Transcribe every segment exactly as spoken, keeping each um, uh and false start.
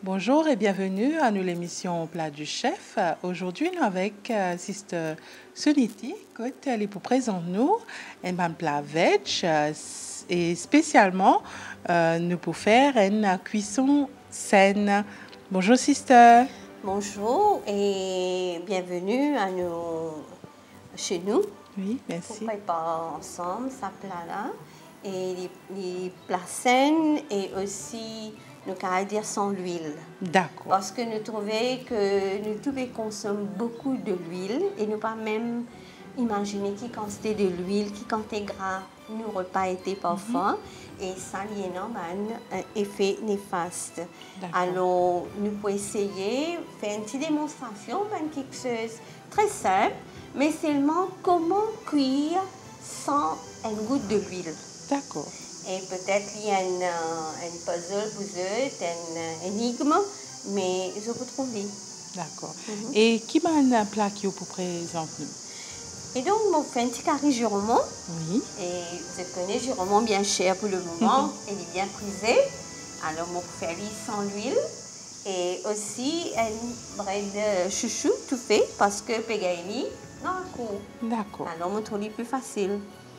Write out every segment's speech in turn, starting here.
Bonjour et bienvenue à nous l'émission Plat du Chef. Aujourd'hui, nous avec euh, Sister Suniti, qui est pour présenter nous un plat veg euh, et spécialement euh, nous pour faire une cuisson saine. Bonjour Sister. Bonjour et bienvenue à nous, chez nous. Oui, merci. Pour préparer ensemble ce plat-là et les, les plats sains et aussi nous allons dire sans l'huile. D'accord. Parce que nous trouvons que nous tous consommons beaucoup de l'huile et nous pas même imaginer qui quantité de l'huile, qui quantité gras nos repas étaient parfois mm-hmm. et ça il y a un effet néfaste. Alors nous pouvons essayer faire une petite démonstration, quelque chose très simple, mais seulement comment cuire sans une goutte de l'huile. D'accord. Et peut-être il y a un, un puzzle pour eux, un énigme, mais je vous trouve. D'accord. Mm-hmm. Et qui m'a un plat qui vous présente nous? Et donc, on fait un petit carré jurement. Oui. Et je connais jurement bien cher pour le moment. Mm-hmm. Il est bien prisé. Alors, on peut faire sans l'huile. Et aussi, un bread chouchou tout fait parce que Pegaini, non, un coup. D'accord. Alors, on trouve plus facile.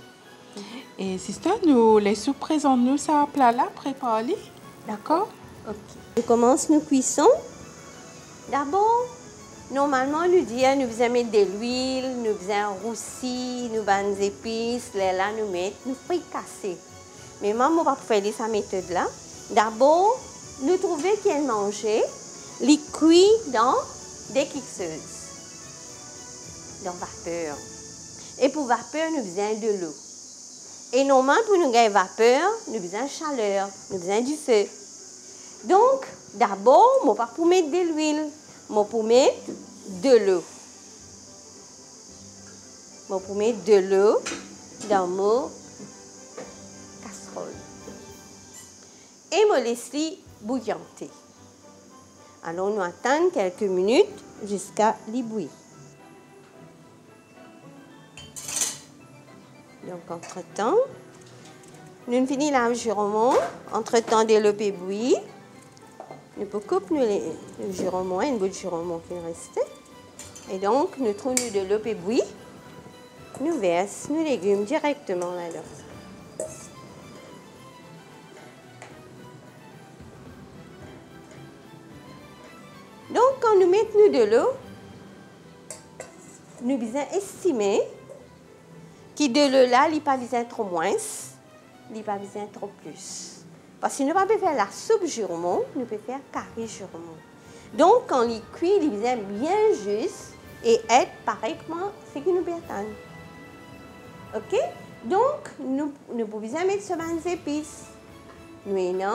Et sister, nous laissons présenter nous ça plat là, préparé. D'accord? Ok. On commence nos cuissons. D'abord, normalement, nous disons nous faisons mettre de l'huile, nous faisons roussi, nous faisons des épices, là, nous mettons, nous fricasser. Mais moi, je ne vais pas faire cette méthode-là. D'abord, nous trouvons qu'il y a manger, les cuits dans des cuisseuses, dans vapeur. Et pour vapeur, nous faisons de l'eau. Et normalement, pour nous gagner vapeur, nous faisons chaleur, nous faisons du feu. Donc, d'abord, je ne vais pas mettre de l'huile, je vais mettre de l'eau. Je vais mettre de l'eau dans mon casserole. Et je laisse bouillanter. Alors, nous attendons quelques minutes jusqu'à l'ébouillir. Donc, entre-temps, nous finissons l'environnement. Entre-temps, de l'eau est bouillie. Nous pouvons couper le jurement, une bout de jurement qui reste. Et donc, nous trouvons de l'eau et bouillie. Nous versons nos légumes directement là-dedans. Donc, quand nous mettons de l'eau, nous devons estimer que de l'eau là, il n'y a pas besoin trop moins, il n'y a pas besoin trop plus. Parce que nous ne pouvons pas faire la soupe jurement, nous pouvons faire carré jurement. Donc, quand il cuit, il vient bien juste et être pareillement ce que nous attendons. OK? Donc, nous, nous pouvons mettre ce banc d'épices. Nous ayons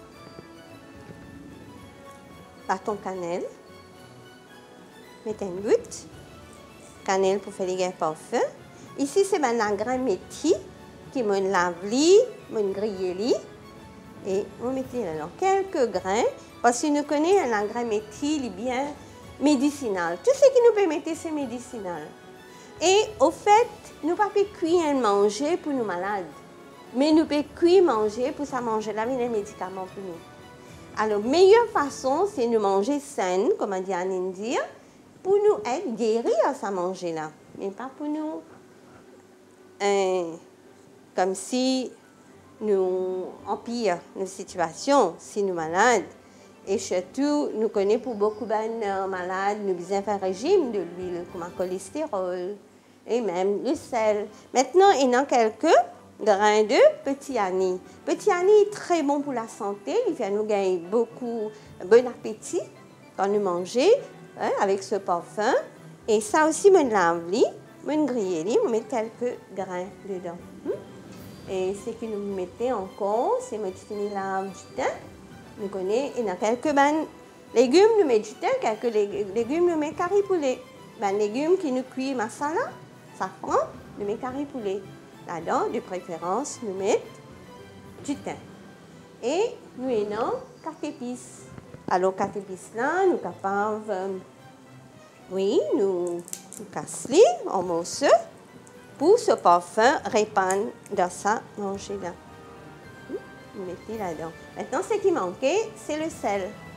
bâton cannelle. Mettez une goutte. Cannelle pour faire les gars parfums. Ici, c'est un grain métier qui m'a lavé, m'a grillé. Et on met là quelques grains, parce que nous connaissons un grain métier, il est bien médicinal. Tout ce qui nous peut mettre, c'est médicinal. Et au fait, nous ne pouvons pas cuire et manger pour nos malades, mais nous pouvons cuire et manger pour ça manger là, les médicaments pour nous. Alors, la meilleure façon, c'est de manger sain, comme on dit en Indie, pour nous être guéris à ça manger là, mais pas pour nous, euh, comme si nous empire nos situations si nous sommes malades. Et surtout, nous connaissons pour beaucoup de malades, nous devons faire un régime de l'huile, comme le cholestérol et même le sel. Maintenant, il y a quelques grains de petit anis. Petit anis est très bon pour la santé, il fait nous gagner beaucoup bon appétit quand nous mangeons hein, avec ce parfum. Et ça aussi, je lave, je grille, je mets quelques grains dedans. Et ce que nous mettons encore, c'est que nous lave du thym. Nous connaissons, il y a quelques ban légumes, nous mettons du thym, quelques légumes, nous mettons curry poulet. Ben, légumes qui nous cuisent masala, safran, nous mettons curry poulet. Là-dedans, de préférence, nous mettons du thym. Et nous avons quatre épices. Alors, quatre épices là, nous sommes capables, euh, oui, nous, nous cassons en morceaux. Pour ce parfum répandre dans ça manger là. Vous mettez là-dedans. Maintenant, ce qui manquait, c'est le sel.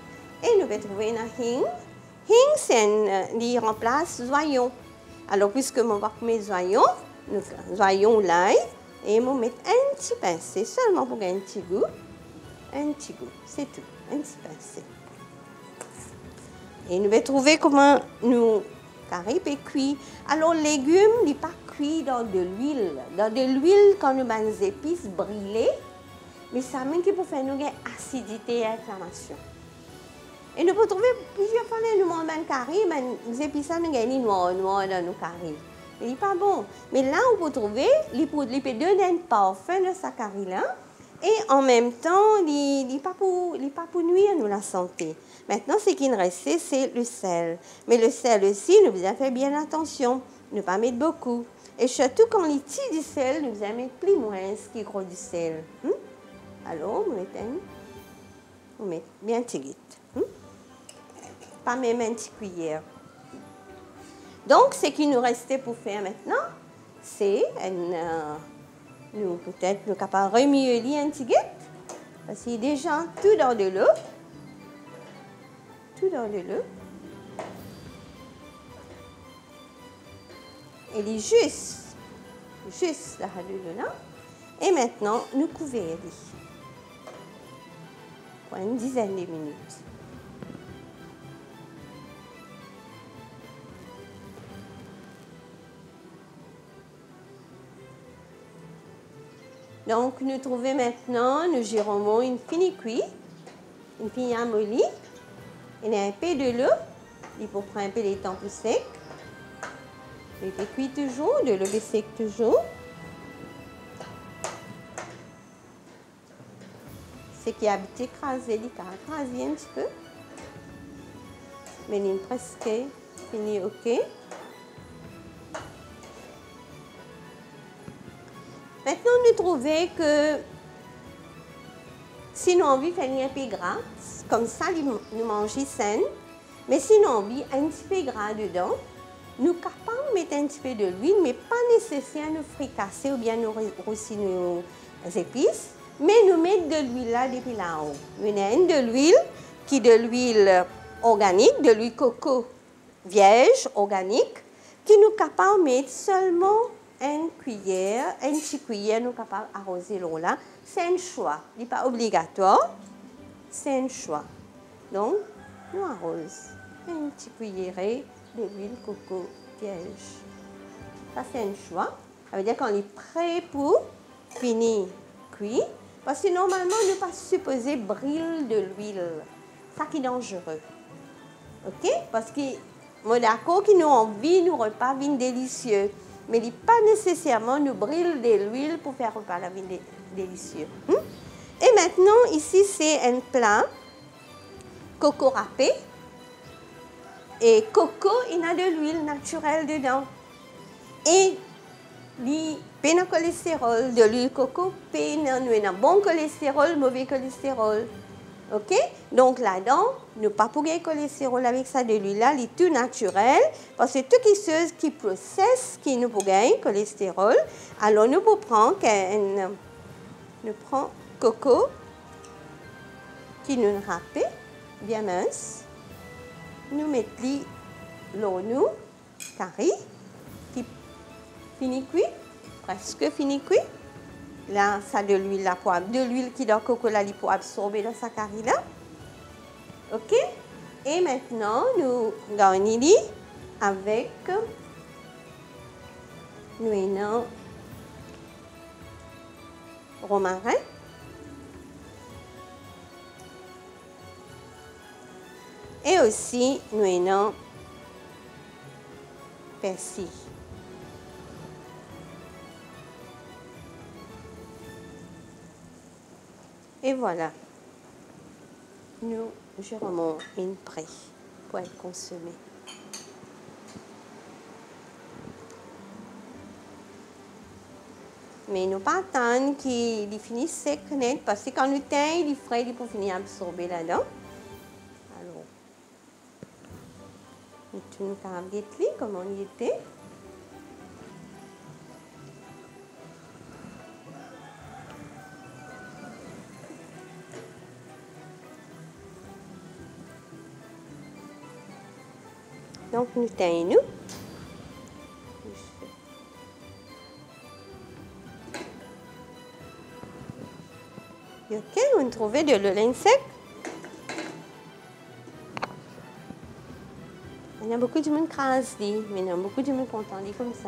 Et nous allons trouver un hing. Hing, c'est un, il remplace zoyon. Alors, puisque je vais mettre zoyon, nous zoyon l'ail, et je vais mettre un petit pincé, seulement pour un petit goût. Un petit goût, c'est tout, un petit pincé. Et nous allons trouver comment nous carré et cuit. Alors, les légumes, ils ne sont pas cuits dans de l'huile. Dans de l'huile, quand nous avons des épices brûlées, mais ça même qui peut faire nous acidité et inflammation. Et nous pouvons trouver plusieurs fois nous mangeons un carré, mais les épices nous gagnent noir noir dans nos carrés. Il n'est pas bon. Mais là, on peut trouver, il peut donner un parfum de ce carré-là. Et en même temps, il n'est pas pour, il pas pour nuire à nous la santé. Maintenant, ce qui nous reste, c'est le sel. Mais le sel aussi, nous devons faire bien attention. Ne pas mettre beaucoup. Et surtout, quand il tire du sel, nous devons mettre plus moins ce qui est gros du sel. Hum? Alors, on met, on met bien tiré. Hum? Pas même une petite cuillère. Donc, ce qui nous restait pour faire maintenant, c'est euh, nous peut-être nous capables de remuer un petit guet, parce qu'il est déjà tout dans de l'eau, tout dans de l'eau. Il est juste, juste là de l'eau là. Et maintenant, nous couvrons pour une dizaine de minutes. Donc, nous trouvons maintenant, nous gérons une fine cuit, une fine amollie, il y a un peu de l'eau, il faut prendre un peu de temps plus sec. Il est cuit toujours, de l'eau sec toujours. Ce qui a été écrasé, il a écrasé un petit peu. Mais il est presque fini, ok. Maintenant, nous trouvons que si nous avons envie de faire un peu gras, comme ça, nous mangeons sain, mais si nous avons envie un petit peu gras dedans, nous sommes capables de mettre un petit peu de l'huile, mais pas nécessaire de nous fricasser ou bien nous rosser nos épices, mais nous mettre de l'huile là depuis là-haut. Nous avons de l'huile qui est de l'huile organique, de l'huile coco vierge organique, qui nous sommes capables de mettre seulement une cuillère, une petite cuillère, nous sommes capables d'arroser l'eau là. C'est un choix. Il n'est pas obligatoire. C'est un choix. Donc, nous arrosons une petite cuillère d'huile coco vierge. Ça, c'est un choix. Ça veut dire qu'on est prêt pour finir cuit. Parce que normalement, on n'est pas supposé brûler de l'huile. Ça qui est dangereux. OK? Parce que, moi d'accord, que nous envie, nos repas viennent délicieux. Mais il n'est pas nécessairement nous brûler de l'huile pour faire repas la vie délicieux. Hum? Et maintenant, ici, c'est un plat coco râpé. Et coco, il y a de l'huile naturelle dedans. Et il y a un cholestérol de l'huile coco, il y a un bon cholestérol, mauvais cholestérol. OK? Donc là-dedans, nous pas pour gagner cholestérol avec ça de l'huile là, il est tout naturel parce que toutes les choses qui processent qui nous pour gagner cholestérol, alors nous pour prendre un nous prend coco qui nous râpe bien mince. Nous mettons l'eau nous carré qui fini cuit, presque fini cuit. Là, ça de l'huile là pour de l'huile qui dans le coco là pour absorber dans sa carré là. OK? Et maintenant, nous garnissons avec nous avons romarin. Et aussi, nous avons persil. Et voilà, nous gérons une prêt pour être consommé. Mais nous pas attendre qu'il finisse sec net parce que quand nous teint, il est frais, il peut finir absorber là-dedans. Alors, nous tournons par un guetli comme on y était. Donc, nous tenons. OK, on trouve de l'eau sec. Il y a beaucoup de monde qui crase, mais il y a beaucoup de monde content comme ça.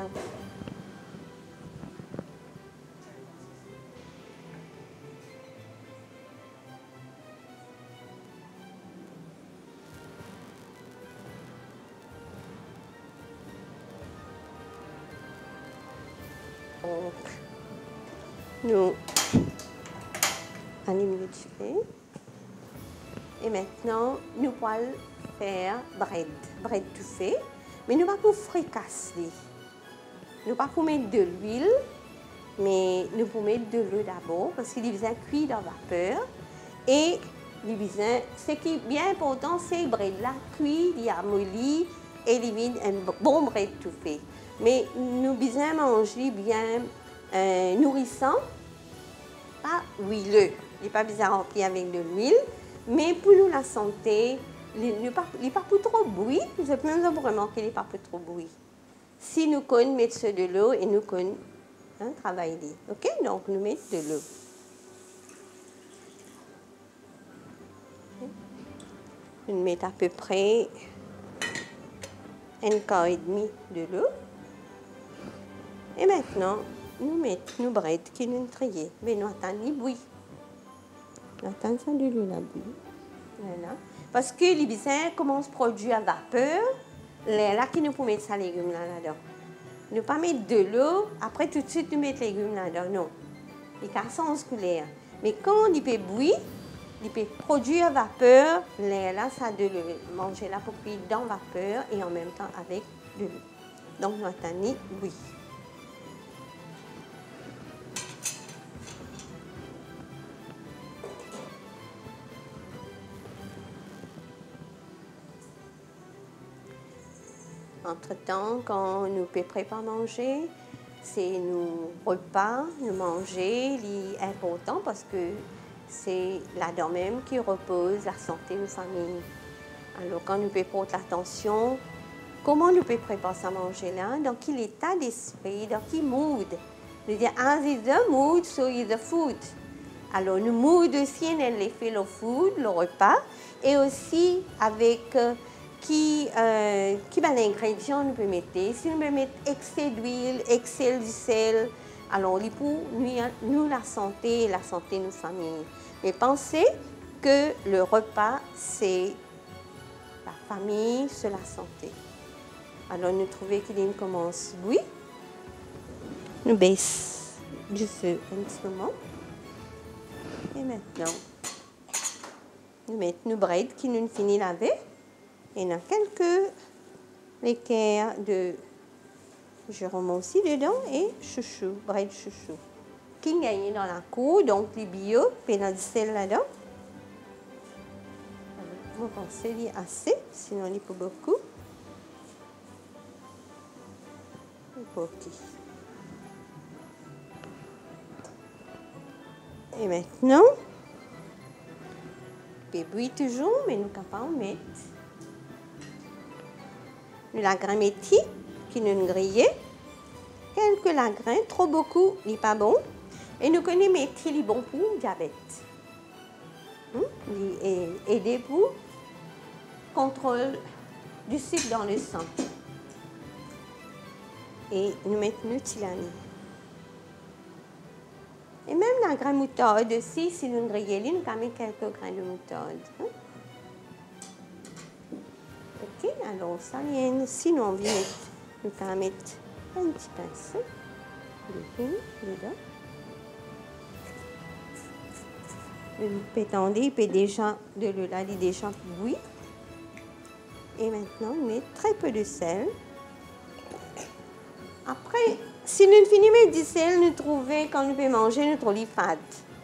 Donc, nous allumons le feu. Et maintenant, nous allons faire bread, bread tout fait. Mais nous ne pouvons pas fricasser. Nous ne pouvons pas mettre de l'huile, mais nous pouvons mettre de l'eau d'abord parce qu'il est besoin de cuire dans la vapeur. Et ce qui est bien important, c'est le bread là, cuit, il y a molli et il y a un bon bread tout fait. Mais nous besoin manger bien euh, nourrissant, pas huileux. Il n'est pas besoin de remplir avec de l'huile, mais pour nous la santé, il n'est pas, pas pour trop bruit. Vous avez même remarqué qu'il n'est pas pour trop bruit. Si nous connaissons mettre de l'eau et nous connaissons hein, travailler, ok? Donc nous mettons de l'eau. Nous mettons à peu près un quart et demi de l'eau. Et maintenant, nous mettons nos bread qui nous triés. Mais nous attendons les bouilles. Nous attendons ça de l'eau la bouille. Voilà. Parce que les bisins commencent à produire à vapeur. Là, qui nous pouvons mettre ça légumes là-dedans. Nous ne pas mettre de l'eau, après tout de suite nous mettre les légumes là-dedans. Non. Les cassons scolaires. Mais quand il peut bouillir, il peut produire à vapeur. Là, ça de le manger là pour cuire dans la vapeur et en même temps avec de l'eau. Donc, nous attendons bouillir. Entre-temps, quand nous préparons à manger, c'est nos repas, nous manger, c'est important parce que c'est là-dedans même qui repose la santé de nos familles. Alors, quand nous préparons l'attention, comment nous préparons à manger là? Dans quel état d'esprit, dans quel mood? Nous disons, as is the mood, so is the food. Alors, nous mood aussi, on l'effet le food, le repas, et aussi avec euh, qui, euh, qui ben, l'ingrédient nous peut mettre. Si nous peut mettre excès d'huile, excès de sel, alors pour nous, nous la santé, la santé de nos familles. Mais pensez que le repas, c'est la famille, c'est la santé. Alors nous trouvons qu'il commence oui. Nous baissons du feu un petit moment. Et maintenant, nous mettons nos bread qui nous finit laver. Et il y a quelques équerres de Jérôme aussi dedans et chouchou, bread chouchou. Qui gagne dans la cour, donc les bio, puis dans du sel là-dedans. Vous pensez qu'il y a assez, sinon il n'y a pas beaucoup. Ok. Et maintenant, il bouille toujours, mais nous sommes capables de mettre la grammétie qui nous grillé, quelques lagrins, trop beaucoup, il n'est pas bon. Et nous connaissons métier qui est bon pour le diabète. Hum? Il est aidé pour contrôle du sucre dans le sang. Et nous mettons le tilani. Et même la graine moutarde aussi, si nous grillons, nous mettons quelques grains de moutarde. Hein? Ok, alors ça vient. Sinon, on vient mettre, nous allons mettre un petit pinceau de huile dedans. Le pétendé, il peut déjà de l'eau là, il est déjà bouilli. Et maintenant, on met très peu de sel. Après, si nous finissons du sel, nous trouvons, quand nous pouvons manger, nous trouvons fade.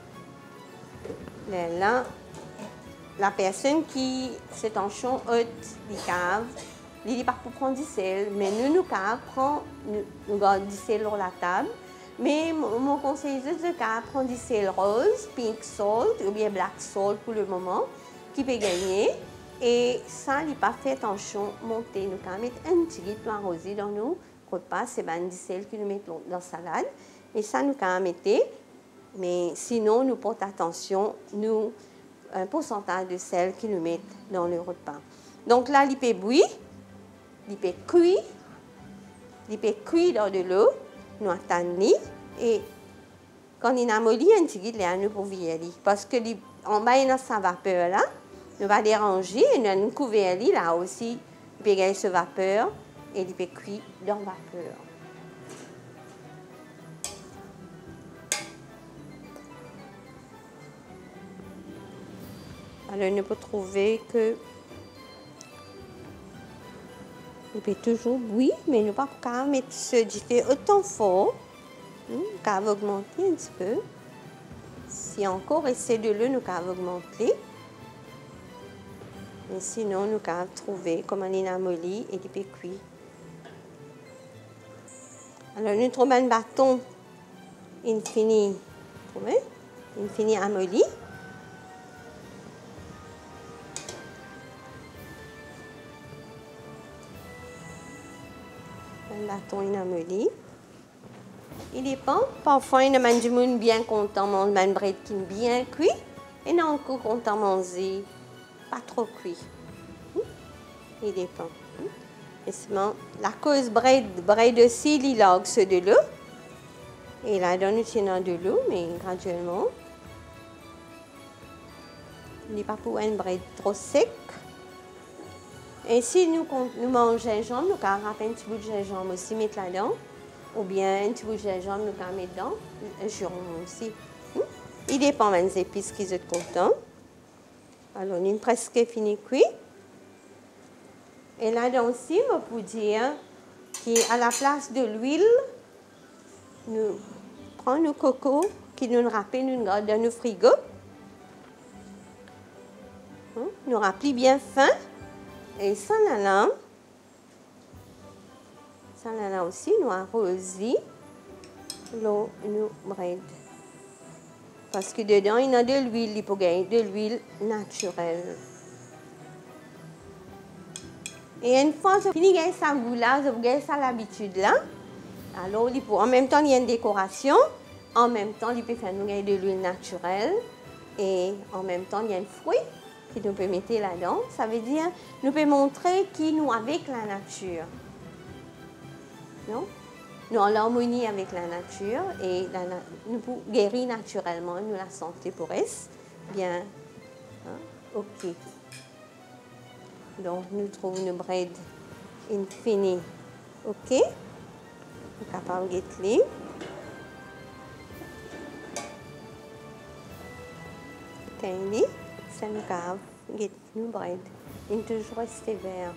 Là, là, la personne qui s'est en champ haute, les caves, il n'est pas pour prendre du sel, mais nous, nous caves, nous, nous gardons du sel sur la table. Mais mon conseil c'est de prendre du sel rose, pink salt ou bien black salt pour le moment, qui peut gagner. Et ça, il n'est pas fait en chaud monté. Nous allons mettre un petit peu arrosé dans nos repas. C'est ben du sel que nous mettons dans la salade. Et ça, nous allons mettre. Mais sinon, nous portons attention, nous, un pourcentage de sel que nous mettons dans le repas. Donc là, il peut bouillir, il peut cuire, il peut cuire dans de l'eau. Nous attendons. Et quand il a molli, un petit peu, nous pour vieillir. Parce que en bas, il y a sa vapeur là. Nous va déranger et nous allons couvrir là aussi. Il peut gagner ce vapeur et il peut cuire dans la vapeur. Alors, nous pouvons trouver que il peut toujours bouillir, mais nous ne pouvons pas mettre ce diffé autant fort. Nous pouvons augmenter un petit peu. Si encore essaie de l'eau, nous pouvons augmenter. Mais sinon, nous pouvons trouver comment il a molli et il peut cuire. Alors, nous trouvons un bâton infini, infini amolli. Un bâton inamolli. Il dépend. Parfois, il y a des gens bien contents de manger un bread qui est bien cuit. Et il y a encore contents de manger pas trop cuit. Il dépend. Et la cause bread, bread aussi, il a de l'eau. Et là, on utilise de l'eau, mais graduellement. Il n'est pas pour un bread trop sec. Et si nous, nous mangeons gingembre, nous pouvons râper un petit bout de gingembre aussi, mettre là-dedans. Ou bien un petit bout de gingembre, nous pouvons mettre dedans. Un giron aussi. Il dépend des épices qu'ils sont contents. Alors, on est presque fini cuit. Et là-dedans aussi, on peut dire qu'à la place de l'huile, nous prenons nos cocos qui nous râpent, nous gardons dans nos frigos. Nous râpons bien fin. Et ça, là, là, ça, là, là aussi, nous arrosons l'eau, nous bread. Parce que dedans, il y a de l'huile, il faut gagner de l'huile naturelle. Et une fois que vous finissez de gagner ça goût là, vous gagnez ça l'habitude là. Alors, il faut, en même temps, il y a une décoration. En même temps, il peut faire nous gagner de l'huile naturelle. Et en même temps, il y a un fruit qui nous peut mettre là-dedans. Ça veut dire, nous peut montrer qui nous avec la nature. Non? Nous en harmonie avec la nature et la, nous pouvons guérir naturellement, nous la santé pour elle. Bien, hein? Ok. Donc, nous trouvons une bread infinie. Ok? Nous sommes capables de guetter. Tiny. Ça nous cave, get nous bread. Il est toujours resté vert.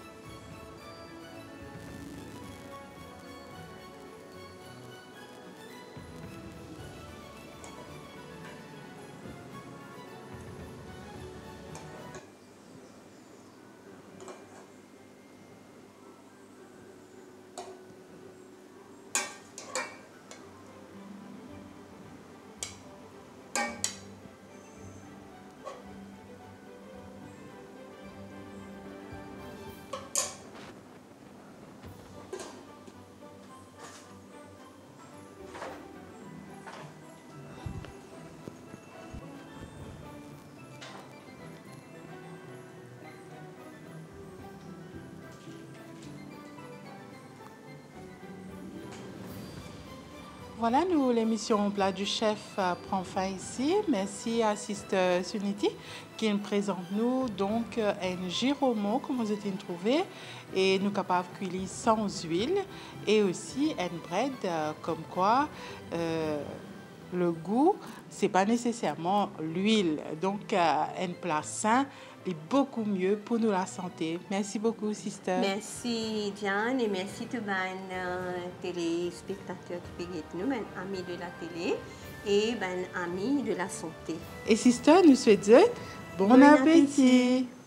Voilà, nous, l'émission Plat du Chef euh, prend fin ici. Merci à Sister Sunity qui nous présente nous donc euh, un giromo, comme vous avez trouvé, et nous capables de cuire sans huile, et aussi un bread, euh, comme quoi euh, le goût, c'est pas nécessairement l'huile. Donc, euh, un plat sain est beaucoup mieux pour nous la santé. Merci beaucoup, Sister. Merci, Diane, et merci tous les euh, téléspectateurs qui peuvent nous, ben, amis de la télé et ben, amis de la santé. Et Sister, nous souhaitons bon, bon appétit. appétit.